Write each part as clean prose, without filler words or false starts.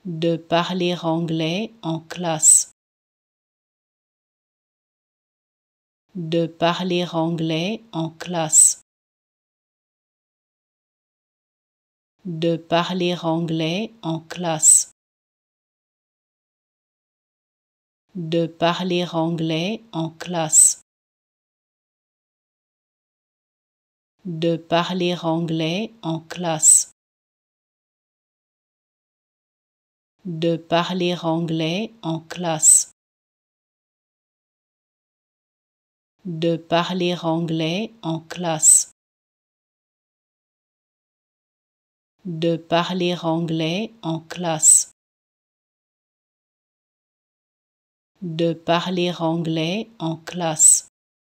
De parler anglais en classe. De parler anglais en classe. De parler anglais en classe. De parler anglais en classe. De parler anglais en classe. De parler anglais en classe. De parler anglais en classe. De parler anglais en classe. De parler anglais en classe.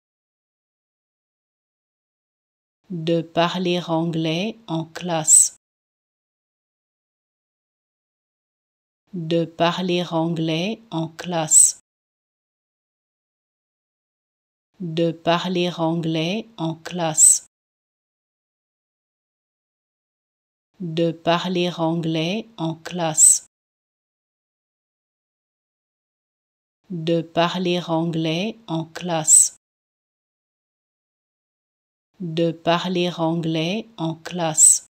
De parler anglais en classe. De parler anglais en classe. De parler anglais en classe. De parler anglais en classe. De parler anglais en classe. De parler anglais en classe.